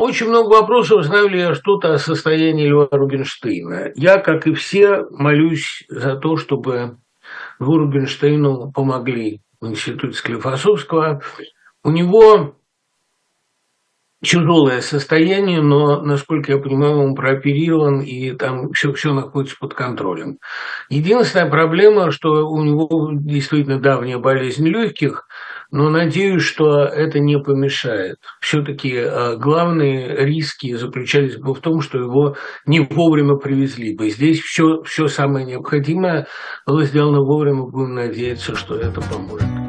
Очень много вопросов, знаю ли я что-то о состоянии Льва Рубинштейна. Я, как и все, молюсь за то, чтобы Льву Рубинштейну помогли в институте Склифосовского. У него тяжелое состояние, но, насколько я понимаю, он прооперирован, и там все находится под контролем. Единственная проблема, что у него действительно давняя болезнь легких, но надеюсь, что это не помешает. Все-таки главные риски заключались бы в том, что его не вовремя привезли бы. Здесь все самое необходимое было сделано вовремя, будем надеяться, что это поможет.